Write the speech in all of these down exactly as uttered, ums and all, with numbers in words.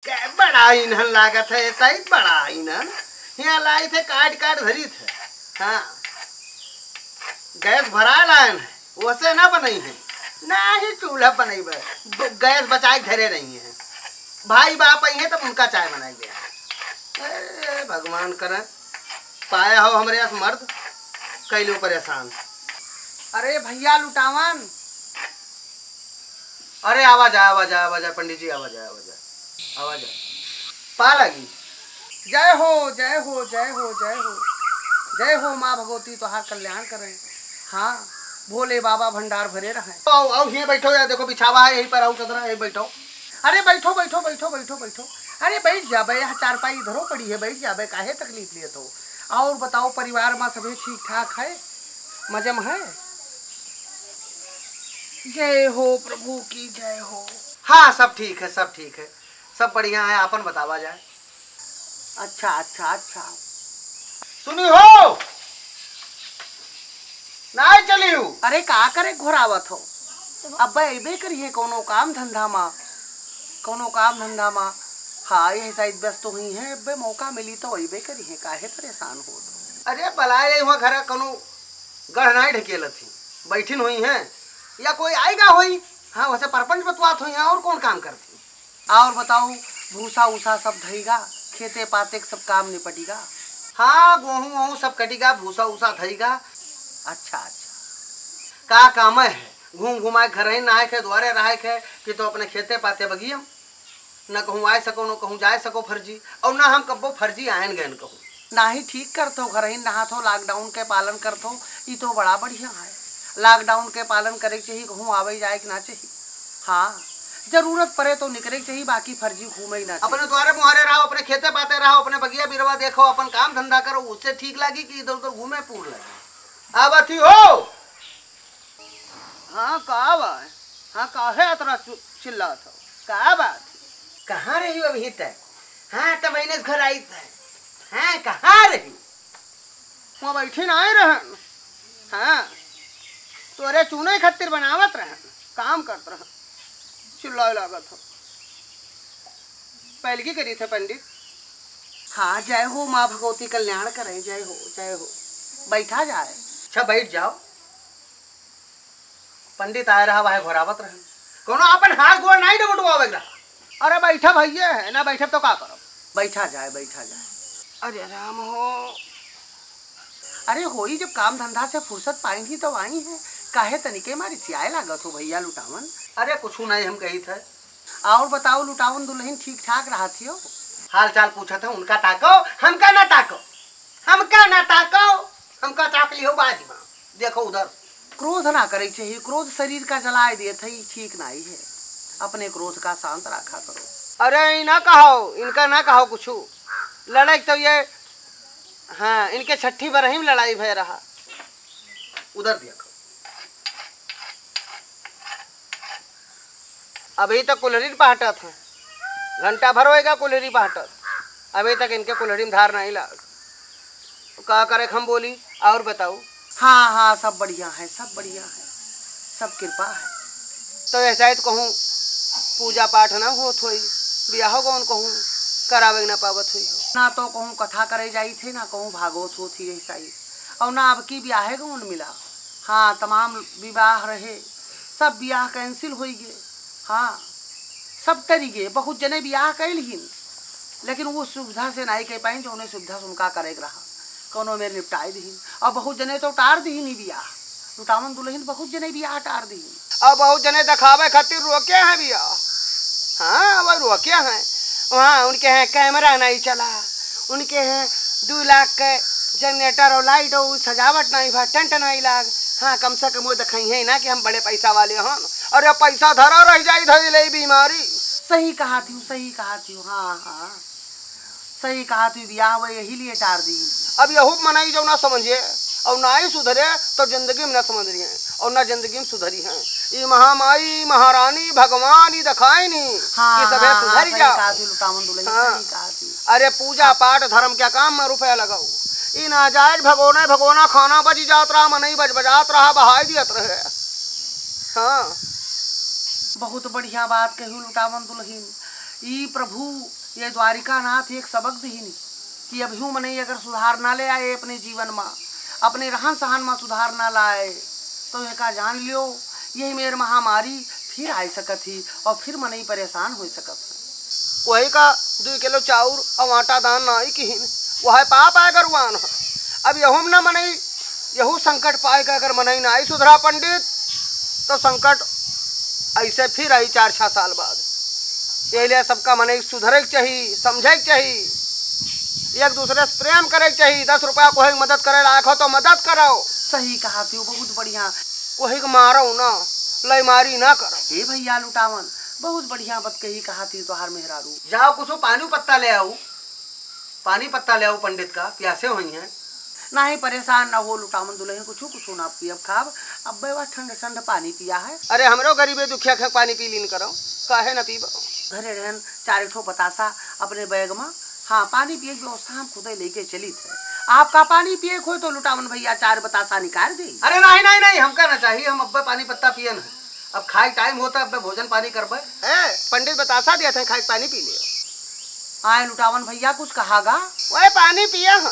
बड़ा ईंधन लागत है, ऐसा ही बड़ा ईंधन यहाँ लाए थे, काट काट धरी थे। हाँ गैस भरा लाइन है, वैसे ना बनई है ना ही चूल्हा बनई, गैस बचाए धरे नहीं है। भाई बाप आई है तब उनका चाय बनाई गया। भगवान करे पाया हो हमारे यहाँ मर्द कैलो परेशान। अरे भैया लुटावन, अरे आवाज आ आवाज आ आवाज आ पंडित जी, आवाज आ आवाज आ आवाज आ पा लगी। जय हो जय हो जय हो जय हो जय हो माँ भगवती तुहार कल्याण करें। हाँ भोले बाबा भंडार भरे रहे। आओ आओ ये बैठो यार, देखो बिछावा है यहीं पर, आओ चदरा यहीं बैठो। अरे बैठो बैठो बैठो बैठो बैठो, अरे बैठ जाबे, यहाँ चारपाई इधरो पड़ी है, बैठ जाबे, काहे तकलीफ लिए तो। और बताओ परिवार में सभी ठीक ठाक है, मजे में है? जय हो प्रभु की जय हो। हाँ सब ठीक है, सब ठीक है, सब बढ़िया है, आपन बतावा जाए। अच्छा अच्छा अच्छा सुनी हो नहीं चली हूँ। अरे का करे घोरावत हो, अब अबे करिए कोनो काम धंधा मा, कोनो काम धंधा मा। हाँ ये शायद व्यस्त तो हुई है, अब मौका मिली तो अबे करिए, काहे परेशान हो तो। अरे बलाए वहाँ घर कोनो गढ़ नहीं ढकेल थी, बैठिन हुई है या कोई आएगा हुई। हाँ वैसे परपंच बतवात हुई है, और कौन काम करती। और बताओ भूसा उसा सब धईगा, खेते पाते सब काम निपटेगा। हाँ गेहूँ वहूँ सब कटेगा, भूसा उसा धईगा। अच्छा अच्छा का काम है, घूम घुमाए घर ही नहाए के द्वारे रहा के कि तो अपने खेते पाते बगियम, न कहूँ आए सको न कहूँ जाए सको फर्जी, और ना हम कब्बो फर्जी आयन गए कहूँ ना ही ठीक करते हो, घर ही नहातो, लॉकडाउन के पालन करते हो, ये तो बड़ा बढ़िया है। लॉकडाउन के पालन करे चाहिए, कहूँ आवे जाए कि ना चाहिए। हाँ जरूरत पड़े तो निकले चाहिए, बाकी फर्जी घूमे ना। अपने द्वारे मुहारे रहो, अपने खेते पाते रहो, अपने बगिया बिरवा देखो, अपन काम धंधा करो, उससे ठीक लगी कि इधर उधर घूमे पूर लगे। अब अथी हो। हाँ का बात, हाँ काहे इतना चिल्ला था, का बात? कहाँ रही अभी तक? हाँ तो मैंने घर आई थे। हाँ कहाँ रही? वहाँ बैठी ना आए रहन। हाँ तो अरे चूने खत्तिर बनावत रहन, काम करत रहन, चिल्लाए लागत हो। पहले की करी थे पंडित? हाँ जय हो माँ भगवती कल्याण करे, जय हो जय हो। बैठा जाए। अच्छा बैठ जाओ। पंडित आए रहा वह घोरावत रहे, कोनो अपन हाथ गोड़ नहीं डबटवावेगा। अरे बैठा भैया है ना, बैठे तो का करो, बैठा जाए बैठा जाए। अरे राम हो, अरे होई जब काम धंधा से फुर्सत पाएंगी तो आई है, काहे तनिके मारी सियाए लागत हो भैया लुटावन। अरे कुछ नहीं हम कही थे। और बताओ लुटावन दुल्हन ठीक ठाक रहा थी हो? हाल चाल पूछा था, उनका ताको हमका ना ताको, हमका ना ताको, हमका ताक लियो बाजी में। देखो उधर क्रोध ना करे चाहिए, क्रोध शरीर का जलाए दिए थे, ठीक नहीं है, अपने क्रोध का शांत रखा करो। अरे ना कहो, इनका ना कहो कुछ लड़ाई तो ये, हाँ इनके छठी बार ही लड़ाई भय रहा। उधर देखो अभी तक कुल्हड़ी पहाटा था, घंटा भर होएगा कुल्हड़ी पहाटा, अभी तक इनके कुल्हड़ी में धार नहीं लाग। क्या करे हम बोली। और बताओ। हाँ हाँ सब बढ़िया है, सब बढ़िया है, सब कृपा है। तो ऐसा तो कहूँ पूजा पाठ ना हो थोड़ी, ब्याह कौन कहूँ करावे ना पावत हुई हो। ना तो कहूँ कथा करे जाई थे, ना कहूँ भागवत हो थी ऐसा ही, और ना अब की ब्याह कौन मिला। हाँ तमाम विवाह रहे, सब ब्याह कैंसिल हो गए। हाँ सब टरी गए, बहुत जने ब्याह कैलहीन, लेकिन वो सुविधा से नहीं कह पाई जो उन्हें सुविधा सुनका करे रहा, कोनो मेरे निपटाए दीन। और बहुत जने तो टार दी नहीं ब्याह, लुटावन दुल्हन बहुत जने ब्याह टार दी, और बहुत जने दिखावे खातिर रोके हैं ब्याह। हाँ वह रोके हैं, वहाँ उनके हैं कैमरा नहीं चला, उनके हैं दो लाख के जनरेटर और लाइट और सजावट नहीं भा, टेंट नहीं लाग। हाँ कम से कम वो दिखाई है ना कि हम बड़े पैसा वाले हैं, और ये पैसा धरा रह जाए धरी ले बीमारी। सही कहा थी, सही कहा थी। हाँ हाँ सही कहा थी, ब्याह वो यही लिए टार दी। अब यहू मनाई जो ना समझे और ना ही सुधरे तो जिंदगी में ना समझ रही है, और ना जिंदगी में सुधरी है। ये महामाई महारानी भगवान ही दिखाए नहीं हाँ, कि सबे हाँ, सुधर हाँ, जाओ। हाँ, अरे पूजा पाठ धर्म क्या काम में रुपया लगाओ, ई नाजायज भगोना भगोना खाना बजी जात रहा, मन ही बज बजात रहा, बहाई दियत रहे। हाँ बहुत बढ़िया बात कही लुटावन दुल्हन। ई प्रभु ये द्वारिका नाथ एक सबक दी नहीं कि अभी मन अगर सुधार ना ले आए अपने जीवन में, अपने रहन सहन में सुधार ना लाए तो एक जान लियो यही मेरे महामारी फिर आ सकत ही और फिर मन ही परेशान हो सकत है। वही का दो किलो चाउर और आटा दान ना आई कि वह पाप आए गरुआन। अब यहूँ न मनई यहू संकट पाएगा अगर मनई ना आई सुधरा पंडित तो संकट ऐसे फिर आई चार छः साल बाद। ये लिए सबका मनई सुधरे चाहिए, समझे चाहिए, एक दूसरे से प्रेम करे चाहिए। दस रुपया कोई मदद करे लायक हो तो मदद करो। सही कहा तू, बहुत बढ़िया। वही मारो ना, लय मारी ना करो। हे भैया लुटावन, बहुत बढ़िया बात कही कहा थी तोहार मेहरारू। जाओ कुछ पानी पत्ता ले आओ, पानी पत्ता ले आओ पंडित का, प्यासे हुई हैं। ना ही परेशान ना हो लुटावन दुल्हन, कुछ कुछ ना पियब खाब। अब बे ठंड ठंड पानी पिया है। अरे हमरो गरीबे दुखिया के पानी पी लीन करो, काहे ना पीबो। घरे रहन चार ठो बतासा अपने बैग में, हाँ पानी पिए की व्यवस्था हम खुद लेके चली थे। आपका पानी पिए खो तो लुटावन भैया चार बतासा निकाल दे। अरे नहीं नहीं नहीं, हमका ना चाहिए, हम अब पानी पत्ता पिए न। अब खाई टाइम होता अब भोजन पानी करबे। ए पंडित बतासा दिया था, खाई पानी पी लियो। आए लुटावन भैया कुछ कहागा? वह पानी पिया है।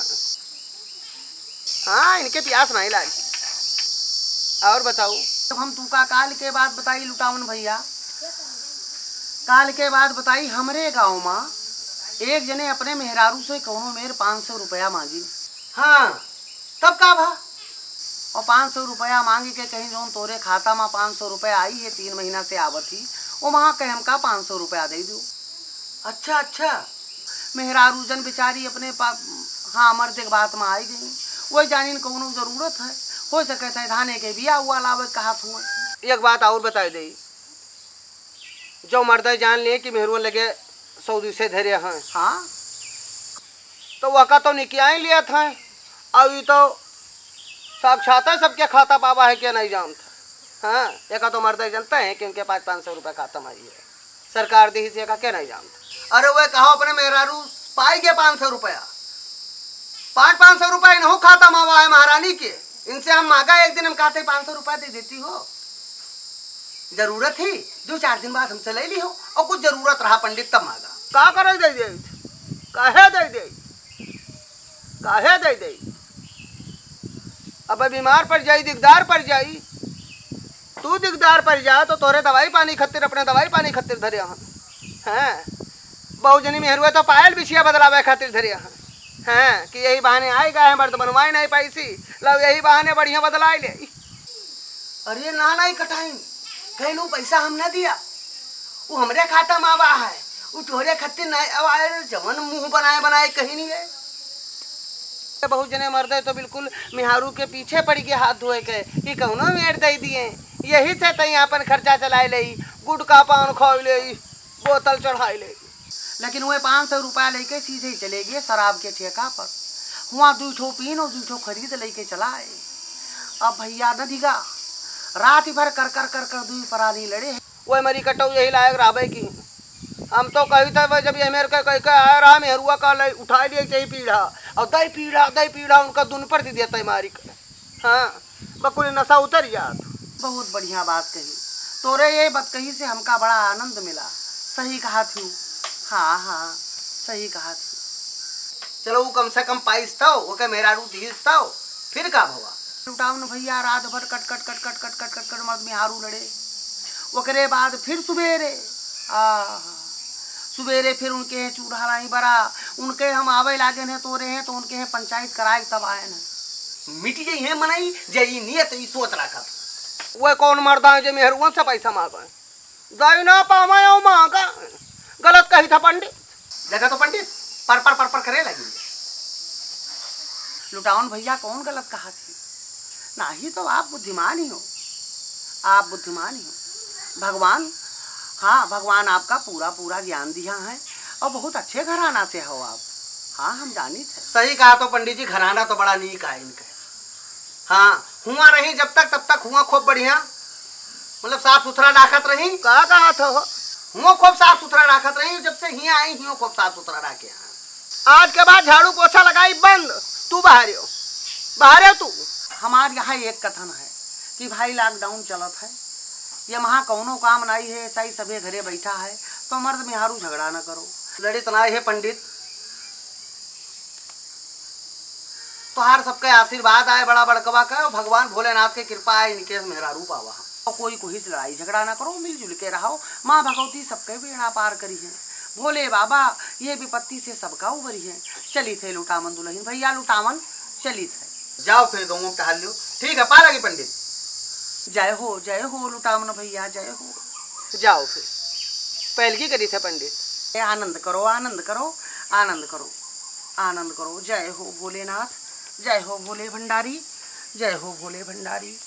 हाँ इनके प्यास नहीं लागी। और बताओ। तो हम तू का काल के बाद बताई लुटावन भैया, काल के बाद बताई हमरे गाँव में एक जने अपने मेहरारू से कौनो मेर पाँच सौ रुपया मांगी। हाँ तब का भा? और पाँच सौ रुपया मांगी के कहीं जो तोरे खाता में पाँच सौ रुपया आई है, तीन महीना से आवत ही वो वहाँ कह हमका पाँच सौ रुपया दे दो। अच्छा अच्छा। मेहरारू जन बेचारी अपने पास हाँ मर्द के बात में आई गई, वही जानी कौनो जरूरत है, हो सके थे धाने के बिया हुआ लावे कहा हुआ। एक बात और बता दे, जो मर्द जान लिए कि मेहरुआ लगे सऊदी से धैर्य हैं, हाँ तो वह का तो निकिया ही लिया था। अभी तो साक्षात है सबके खाता पावा है क्या नहीं जानता। हाँ एक तो मर्द जानते हैं कि उनके पास पाँच सौ रुपये खाता में आई है, सरकार दी से क्या नहीं जानता। अरे वह कहो अपने मेहरारू पाई के पाँच सौ रुपया, पाँच पाँच सौ रुपया इन्हों खाता मावा है महारानी के। इनसे हम मांगा एक दिन, हम कहते पाँच सौ रुपया दे देती हो, जरूरत थी दो चार दिन बाद हमसे ले ली हो, और कुछ जरूरत रहा पंडित तब मांगा। का करे दे दे, काहे दे दे, काहे दे दे। अब बीमार पड़ जाई, दिकदार पड़ जाई, तू दिकदार पड़ जा तो तोरे दवाई पानी खतिर अपने दवाई पानी खतिर धरे हैं। हैं बहु जनी मेहरुआ तो पायल बिछिया बदलावे खातिर धरे हैं। हैं कि यही बहाने आए गए हैं, मर्द बनवाई नहीं पाई सी, लो यही बहाने बढ़िया बदलाई ले। अरे ना नहीं कटाई कहलू पैसा हम ना दिया, वो हमरे खाता में आवा है, वो तोहरे खातिर नहीं आवा। जवन मुंह बनाए बनाए कहीं नहीं है। बहुत जने मर्द तो बिल्कुल मिहारू के पीछे पड़ के हाथ धोए के कि कौनो मेड़ दे दिए, यही से तई अपन खर्चा चलाए ले, गुटका पान खाई ले, बोतल चढ़ाई ले। लेकिन वह पाँच सौ रुपया लेके सीधे चले गए शराब के ठेका पर, वहाँ दू ठो पीन और दू ठो खरीद लेके चलाए। अब भैया न दिगा रात भर कर कर कर कर दुई परानी लड़े हैं। वह मरी कटो यही लायक राबे की। हम तो कही था जब ये मेरे कह कह आया रहा मेहरुआ का ले उठा लिए चाहिए पीढ़ा और दही पीढ़ा दही पीढ़ा उनका दुन पर दे दिया मारी कर। हाँ बकुल नशा उतर जात। बहुत बढ़िया बात कही तोरे, ये बात कही से हमका बड़ा आनंद मिला। सही कहा थी, हाँ हाँ सही कहा थी। चलो वो कम से कम पाइस था, वो क्या मेरा रू धीस था, फिर का भवा लुटावन भैया रात भर कट कट कट कट कट कट कट कट मर्द में हारू लड़े। ओकरे बाद फिर सुबेरे आ सुबेरे फिर उनके हैं चूल्हा नहीं बरा, उनके हम आवे लागे हैं तोरे हैं तो उनके हैं पंचायत कराए तब आए न मिट गई है मनाई जई नियत ई सोच रखा। वह कौन मर्दा है जो मेहरुआ से पैसा मांगा दाई ना पावा ओ मांगा, गलत कही था पंडित। देखा तो पंडित पर पर पर पर करे लगी। लुटावन भैया कौन गलत कहा थी? ना ही तो आप बुद्धिमान ही हो, आप बुद्धिमान ही हो। भगवान हाँ भगवान आपका पूरा पूरा ज्ञान दिया है और बहुत अच्छे घराना से हो आप। हाँ हम जानी थे। सही कहा तो पंडित जी, घराना तो बड़ा नीक है इनका। हाँ हुआ रही जब तक तब तक हुआ खूब बढ़िया, मतलब साफ सुथरा राखत रही। कहा कहा था हुआ खूब साफ सुथरा राखत रही, जब से हिया आई हियो खूब साफ सुथरा राखे। आज के बाद झाड़ू पोछा लगाई बंद, तू बाहर हो बाहर हो तू। हमारे यहाँ एक कथन है कि भाई लॉकडाउन चलत है, ये वहाँ कौनो काम नहीं है, ऐसा ही सभी घरे बैठा है, तो मर्द मेहारू झगड़ा न करो। लड़ी तनाई है पंडित, तुहार सबके आशीर्वाद आए बड़ा बड़कवा का, और भगवान भोलेनाथ के कृपा है इनके मेहरा रूप आवा। कोई कोई से लड़ाई झगड़ा ना करो, मिलजुल के रहो। माँ भगवती सबके बेड़ा पार करी है, भोले बाबा ये विपत्ति से सबका उबरी है। चली थे लुटावन दुल्हन भैया, लुटावन चली थे। जाओ फिर दो टहल लो। ठीक है पा लगी पंडित। जय हो जय हो लुटावन भैया, जय हो। जाओ फिर पहलगी करी थे पंडित। आनंद करो आनंद करो आनंद करो आनंद करो। जय हो भोलेनाथ, जय हो भोले भंडारी, जय हो भोले भंडारी।